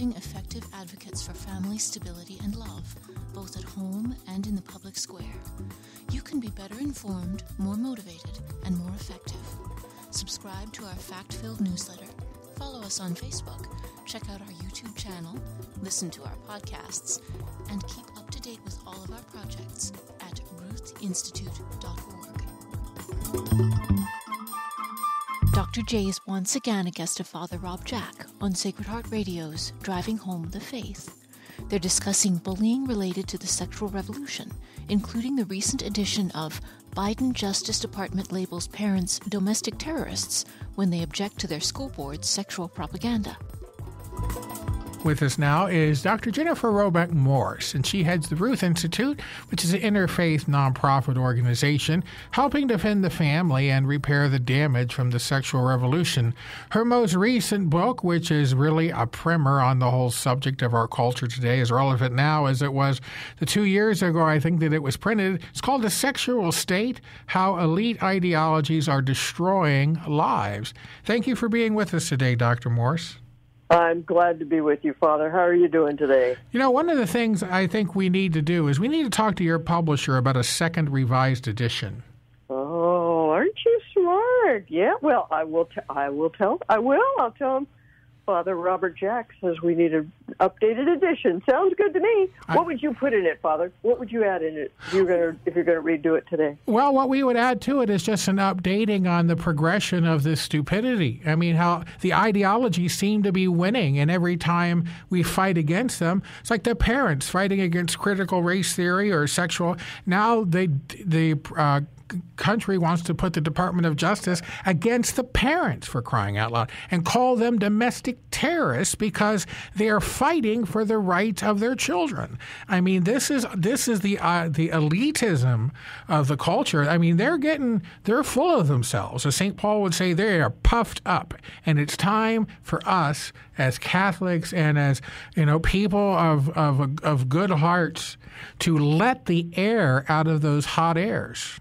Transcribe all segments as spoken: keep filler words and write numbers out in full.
developing effective advocates for family stability and love, both at home and in the public square. You can be better informed, more motivated, and more effective. Subscribe to our fact-filled newsletter, follow us on Facebook, check out our YouTube channel, listen to our podcasts, and keep up to date with all of our projects at ruth institute dot org. Doctor J is once again a guest of Father Rob Jack on Sacred Heart Radio's Driving Home the Faith. They're discussing bullying related to the sexual revolution, including the recent edition of Biden Justice Department labels parents domestic terrorists when they object to their school board's sexual propaganda. With us now is Doctor Jennifer Roebuck Morse, and she heads the Ruth Institute, which is an interfaith nonprofit organization helping defend the family and repair the damage from the sexual revolution. Her most recent book, which is really a primer on the whole subject of our culture today, is relevant now as it was the two years ago, I think, that it was printed. It's called The Sexual State, How Elite Ideologies Are Destroying Lives. Thank you for being with us today, Doctor Morse. I'm glad to be with you, Father. How are you doing today? You know, one of the things I think we need to do is we need to talk to your publisher about a second revised edition. Oh, aren't you smart? Yeah, well, I will. T- I will tell. I will. I'll tell him. Father Robert Jack says we need an updated edition. Sounds good to me. I, what would you put in it, Father? What would you add in it if you're going to if you're going to redo it today? Well, what we would add to it is just an updating on the progression of this stupidity. I mean, how the ideologies seem to be winning, and every time we fight against them, it's like the parents fighting against critical race theory or sexual. Now they the uh, country wants to put the Department of Justice against the parents, for crying out loud, and call them domestic terrorists because they are fighting for the rights of their children. I mean, this is this is the uh, the elitism of the culture. I mean, they're getting they're full of themselves. As Saint Paul would say, they are puffed up, and it's time for us as Catholics and as you know people of of of good hearts to let the air out of those hot airs.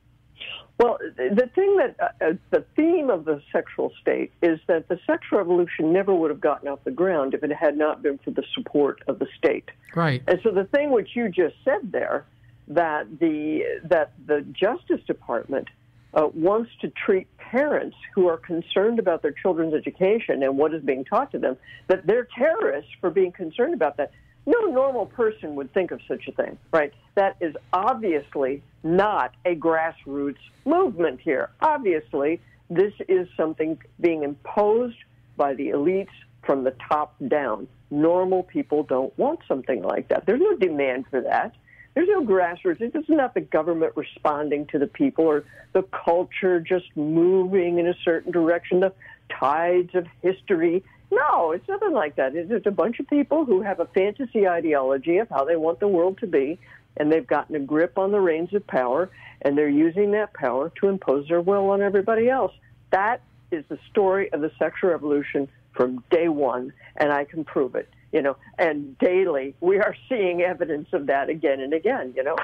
Well, the thing that uh, the theme of the sexual state is that the sexual revolution never would have gotten off the ground if it had not been for the support of the state. Right. And so the thing which you just said there, that the that the Justice Department uh, wants to treat parents who are concerned about their children's education and what is being taught to them, that they're terrorists for being concerned about that. No normal person would think of such a thing, right? That is obviously not a grassroots movement here. Obviously, this is something being imposed by the elites from the top down. Normal people don't want something like that. There's no demand for that. There's no grassroots. This is not the government responding to the people or the culture just moving in a certain direction, the tides of history. No, it's nothing like that. It's just a bunch of people who have a fantasy ideology of how they want the world to be, and they've gotten a grip on the reins of power, and they're using that power to impose their will on everybody else. That is the story of the sexual revolution from day one, and I can prove it, you know. And daily, we are seeing evidence of that again and again, you know.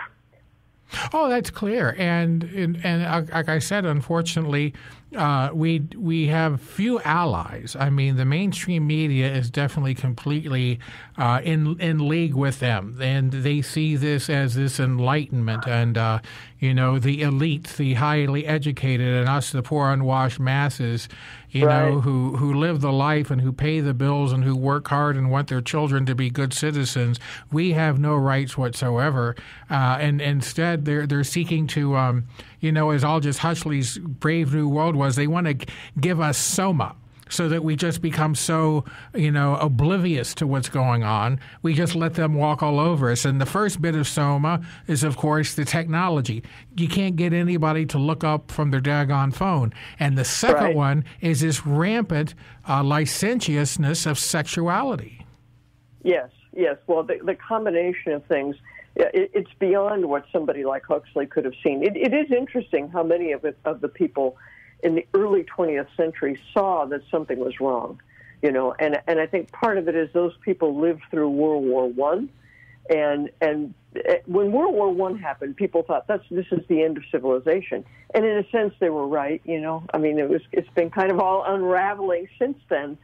Oh, that's clear. And and, and like I said, unfortunately, uh, we we have few allies. I mean, the mainstream media is definitely completely uh, in in league with them, and they see this as this enlightenment, and uh, you know, the elite, the highly educated, and us, the poor unwashed masses, you right. know, who who live the life and who pay the bills and who work hard and want their children to be good citizens. We have no rights whatsoever, uh, and instead they're they're seeking to, um, you know, as Aldous Huxley's Brave New World was, they want to g- give us soma, so that we just become so, you know, oblivious to what's going on. We just let them walk all over us. And the first bit of soma is, of course, the technology. You can't get anybody to look up from their daggone phone. And the second right. one is this rampant uh, licentiousness of sexuality. Yes, yes. Well, the, the combination of things, it, it's beyond what somebody like Huxley could have seen. It, it is interesting how many of, it, of the people in the early twentieth century saw that something was wrong, you know, and and I think part of it is those people lived through World War One, and and when World War One happened, people thought that's this is the end of civilization, and in a sense they were right, you know. I mean, it was it's been kind of all unraveling since then,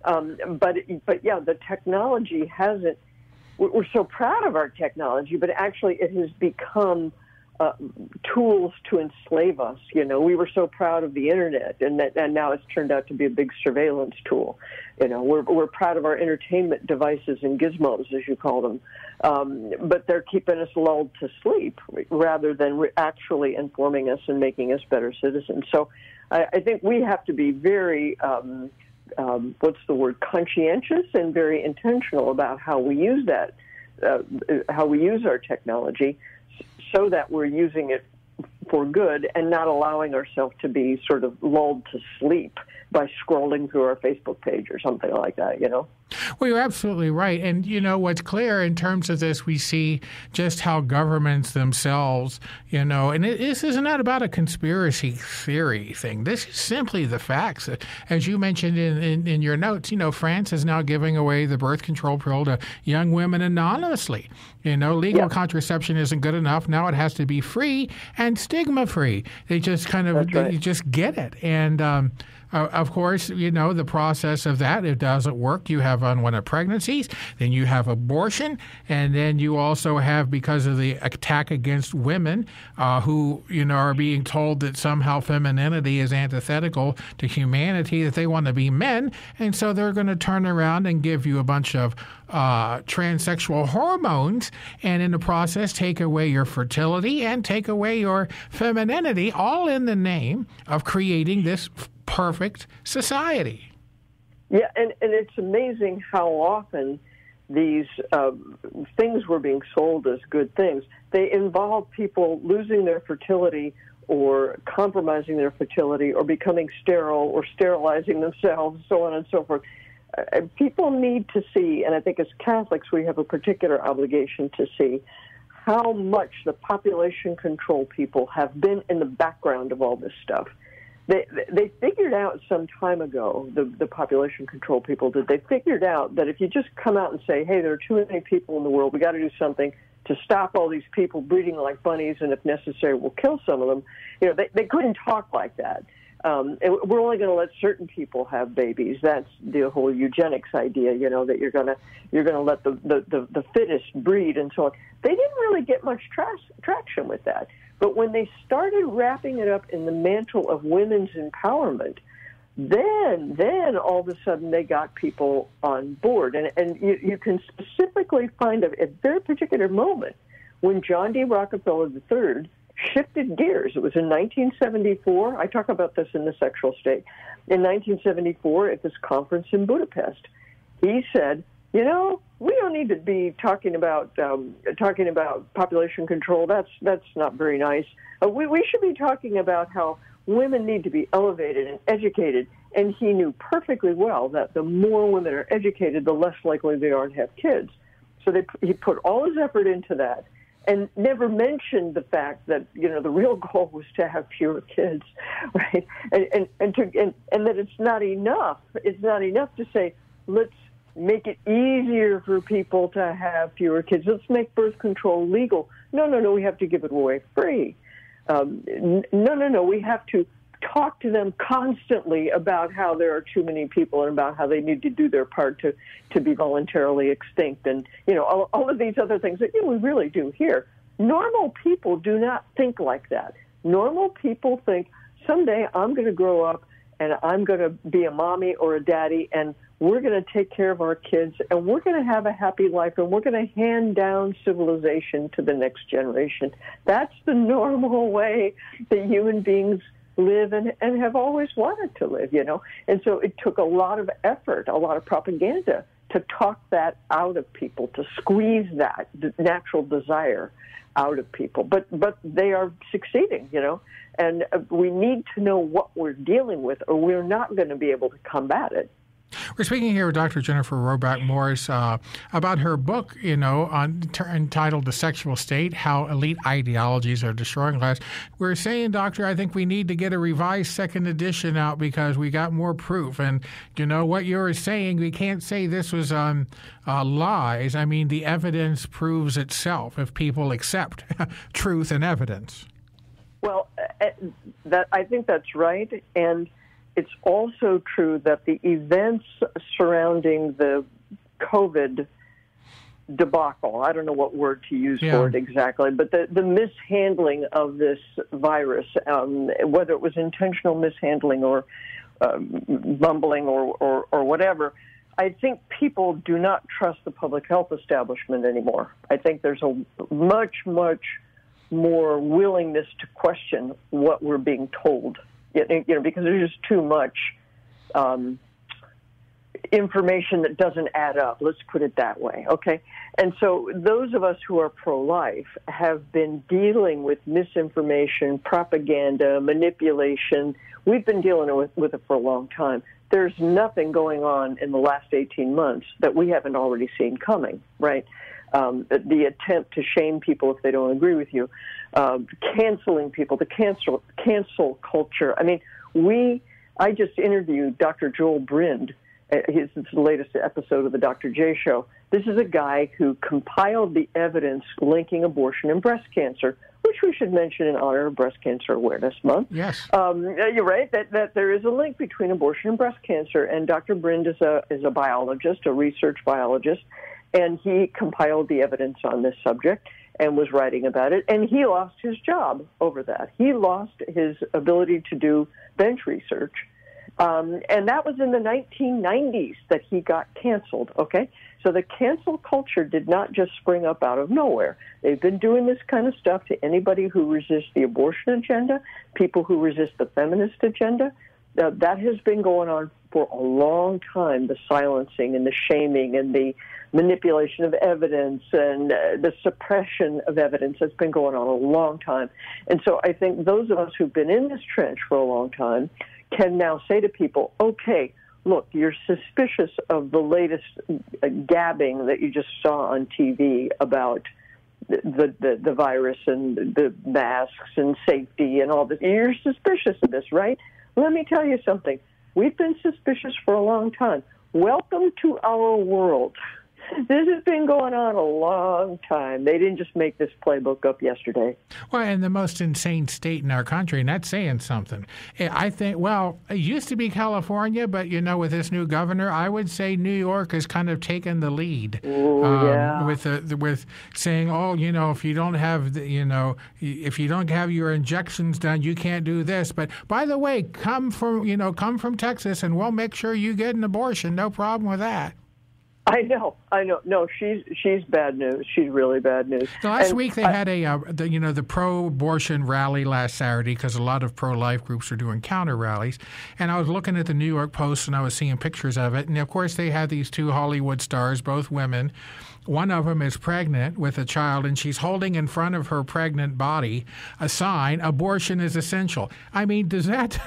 Um, but but yeah, the technology hasn't. We're so proud of our technology, but actually it has become uh, tools to enslave us. You know, we were so proud of the internet, and that, and now it's turned out to be a big surveillance tool. You know, we're we're proud of our entertainment devices and gizmos, as you call them, um, but they're keeping us lulled to sleep rather than re- actually informing us and making us better citizens. So, I, I think we have to be very. Um, Um, what's the word, conscientious and very intentional about how we use that, uh, how we use our technology so that we're using it for good and not allowing ourselves to be sort of lulled to sleep by scrolling through our Facebook page or something like that, you know? Well, you're absolutely right. And, you know, what's clear in terms of this, we see just how governments themselves, you know, and it, this is not about a conspiracy theory thing. This is simply the facts. As you mentioned in, in, in your notes, you know, France is now giving away the birth control pill to young women anonymously. You know, legal yeah. contraception isn't good enough. Now it has to be free and stigma-free. They just kind of, right. you just get it. And, um, Uh, of course, you know, the process of that, it doesn't work. You have unwanted pregnancies, then you have abortion, and then you also have, because of the attack against women uh, who, you know, are being told that somehow femininity is antithetical to humanity, that they want to be men, and so they're going to turn around and give you a bunch of uh, transsexual hormones, and in the process take away your fertility and take away your femininity, all in the name of creating this perfect society. Yeah, and, and it's amazing how often these uh, things were being sold as good things. They involve people losing their fertility or compromising their fertility or becoming sterile or sterilizing themselves, so on and so forth. Uh, people need to see, and I think as Catholics we have a particular obligation to see, how much the population control people have been in the background of all this stuff. They they figured out some time ago, the, the population control people did, they figured out that if you just come out and say, hey, there are too many people in the world, we got to do something to stop all these people breeding like bunnies, and if necessary, we'll kill some of them. You know, they, they couldn't talk like that. Um, and we're only going to let certain people have babies. That's the whole eugenics idea, you know, that you're going to you're going to let the, the, the, the fittest breed and so on. They didn't really get much tra- traction with that. But when they started wrapping it up in the mantle of women's empowerment, then then all of a sudden they got people on board. And, and you, you can specifically find a, a very particular moment when John D. Rockefeller the third shifted gears. It was in nineteen seventy-four. I talk about this in The Sexual State. In nineteen seventy-four, at this conference in Budapest, he said, you know, we don't need to be talking about um, talking about population control. That's that's not very nice. Uh, we we should be talking about how women need to be elevated and educated. And he knew perfectly well that the more women are educated, the less likely they are to have kids. So they, he put all his effort into that, and never mentioned the fact that, you know, the real goal was to have fewer kids, right? And and and, to, and and that it's not enough. It's not enough to say, let's make it easier for people to have fewer kids. Let's make birth control legal. No, no, no, we have to give it away free. Um, no, no, no, we have to talk to them constantly about how there are too many people and about how they need to do their part to, to be voluntarily extinct, and, you know, all, all of these other things that, you know, we really do here. Normal people do not think like that. Normal people think, someday I'm going to grow up and I'm going to be a mommy or a daddy, and we're going to take care of our kids, and we're going to have a happy life, and we're going to hand down civilization to the next generation. That's the normal way that human beings live and, and have always wanted to live, you know. And so it took a lot of effort, a lot of propaganda to talk that out of people, to squeeze that natural desire out of people. But but they are succeeding, you know. And we need to know what we're dealing with, or we're not going to be able to combat it. We're speaking here with Doctor Jennifer Roback Morris uh, about her book, you know, on, t- entitled The Sexual State, How Elite Ideologies Are Destroying Lives. We're saying, Doctor, I think we need to get a revised second edition out because we got more proof. And, you know, what you're saying, we can't say this was um, uh, lies. I mean, the evidence proves itself if people accept truth and evidence. Well, uh, that I think that's right. And it's also true that the events surrounding the COVID debacle, I don't know what word to use yeah. for it exactly, but the, the mishandling of this virus, um, whether it was intentional mishandling or uh, bumbling or, or, or whatever, I think people do not trust the public health establishment anymore. I think there's a much, much more willingness to question what we're being told, you know, because there's just too much um, information that doesn't add up. Let's put it that way, okay? And so those of us who are pro-life have been dealing with misinformation, propaganda, manipulation. We've been dealing with, with it for a long time. There's nothing going on in the last eighteen months that we haven't already seen coming, right? Um, the attempt to shame people if they don't agree with you, uh, canceling people, the cancel cancel culture. I mean, we. I just interviewed Doctor Joel Brind. Uh, his, his latest episode of the Doctor J Show. This is a guy who compiled the evidence linking abortion and breast cancer, which we should mention in honor of Breast Cancer Awareness Month. Yes, um, you're right that, that there is a link between abortion and breast cancer. And Doctor Brind is a is a biologist, a research biologist, and he compiled the evidence on this subject and was writing about it. And he lost his job over that. He lost his ability to do bench research. Um, and that was in the nineteen nineties that he got canceled, okay? So the cancel culture did not just spring up out of nowhere. They've been doing this kind of stuff to anybody who resists the abortion agenda, people who resist the feminist agenda. Uh, that has been going on for a long time, the silencing and the shaming and the manipulation of evidence and uh, the suppression of evidence has been going on a long time. And so I think those of us who've been in this trench for a long time can now say to people, okay, look, you're suspicious of the latest uh, gabbing that you just saw on T V about the, the, the virus and the masks and safety and all this. You're suspicious of this, right? Let me tell you something. We've been suspicious for a long time. Welcome to our world. This has been going on a long time. They didn't just make this playbook up yesterday. Well, and the most insane state in our country, and that's saying something. I think, well, it used to be California, but, you know, with this new governor, I would say New York has kind of taken the lead. Ooh, um, yeah. With, the, with saying, oh, you know, if you don't have, the, you know, if you don't have your injections done, you can't do this. But, by the way, come from, you know, come from Texas, and we'll make sure you get an abortion. No problem with that. I know, I know. No, she's she's bad news. She's really bad news. So last and week they I, had a, uh, the, you know, the pro-abortion rally last Saturday because a lot of pro-life groups are doing counter rallies. And I was looking at the New York Post and I was seeing pictures of it. And of course they had these two Hollywood stars, both women. One of them is pregnant with a child, and she's holding in front of her pregnant body a sign, "Abortion is essential." I mean, does that?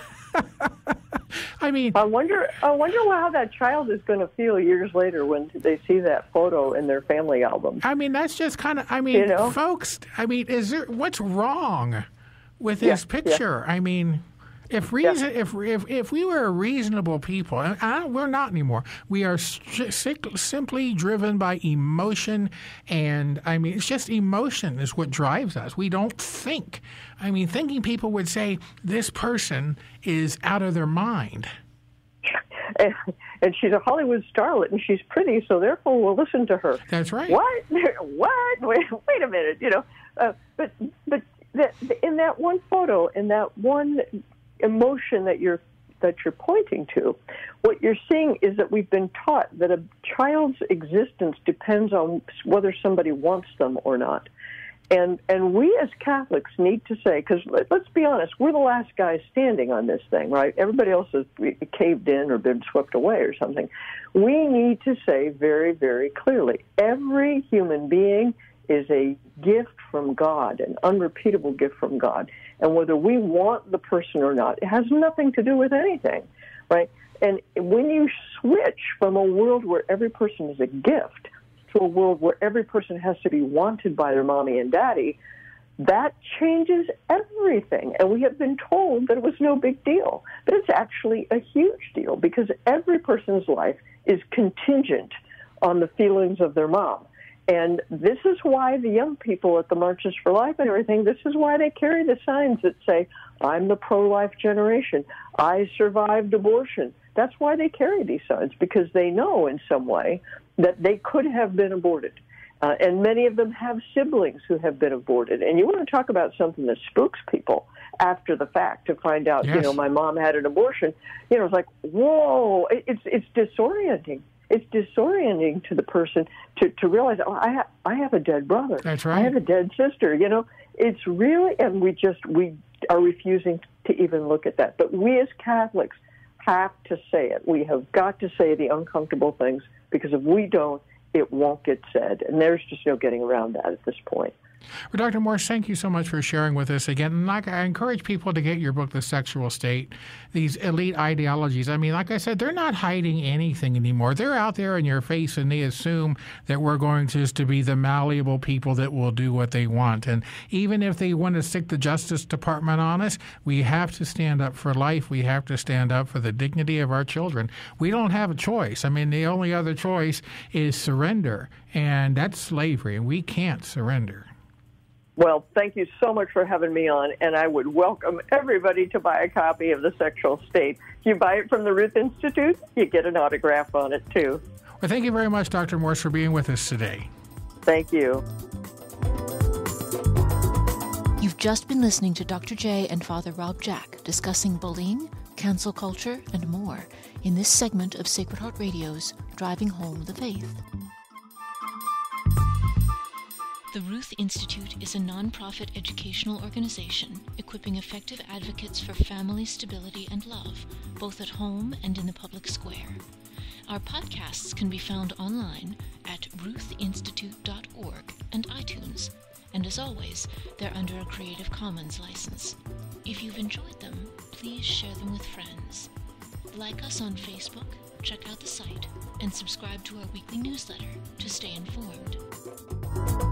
I mean, I wonder. I wonder how that child is going to feel years later when they see that photo in their family album. I mean, that's just kind of. I mean, you know? folks. I mean, is there what's wrong with this yeah, picture? Yeah. I mean, if reason, yeah. if if if we were a reasonable people, and I, we're not anymore. We are st- simply driven by emotion, and I mean, it's just emotion is what drives us. We don't think. I mean, thinking people would say this person is out of their mind. And, and she's a Hollywood starlet, and she's pretty, so therefore we'll listen to her. That's right. What? What? Wait, wait a minute. You know, uh, but but that, in that one photo, in that one emotion that you're that you're pointing to, what you're seeing is that we've been taught that a child's existence depends on whether somebody wants them or not. And and we as Catholics need to say, because let, let's be honest, we're the last guys standing on this thing, right? Everybody else has caved in or been swept away or something. We need to say very, very clearly, every human being is a gift from God, an unrepeatable gift from God. And whether we want the person or not, it has nothing to do with anything, right? And when you switch from a world where every person is a gift to a world where every person has to be wanted by their mommy and daddy, that changes everything. And we have been told that it was no big deal. But it's actually a huge deal because every person's life is contingent on the feelings of their mom. And this is why the young people at the Marches for Life and everything, this is why they carry the signs that say, I'm the pro-life generation. I survived abortion. That's why they carry these signs, because they know in some way that they could have been aborted. Uh, and many of them have siblings who have been aborted. And you want to talk about something that spooks people after the fact to find out, yes. you know, my mom had an abortion. You know, it's like, whoa, it, it's it's disorienting. It's disorienting to the person to, to realize, oh, I, ha- I have a dead brother. That's right. I have a dead sister. You know, it's really, and we just, we are refusing to even look at that. But we as Catholics have to say it. We have got to say the uncomfortable things, because if we don't, it won't get said. And there's just no getting around that at this point. Well, Doctor Morse, thank you so much for sharing with us again. And like, I encourage people to get your book, The Sexual State, these elite ideologies. I mean, like I said, they're not hiding anything anymore. They're out there in your face, and they assume that we're going to just to be the malleable people that will do what they want. And even if they want to stick the Justice Department on us, we have to stand up for life. We have to stand up for the dignity of our children. We don't have a choice. I mean, the only other choice is surrender, and that's slavery, and we can't surrender. Well, thank you so much for having me on, and I would welcome everybody to buy a copy of The Sexual State. If you buy it from the Ruth Institute, you get an autograph on it, too. Well, thank you very much, Doctor Morse, for being with us today. Thank you. You've just been listening to Doctor J and Father Rob Jack discussing bullying, cancel culture, and more in this segment of Sacred Heart Radio's Driving Home the Faith. The Ruth Institute is a nonprofit educational organization equipping effective advocates for family stability and love, both at home and in the public square. Our podcasts can be found online at ruth institute dot org and iTunes, and as always, they're under a Creative Commons license. If you've enjoyed them, please share them with friends. Like us on Facebook, check out the site, and subscribe to our weekly newsletter to stay informed.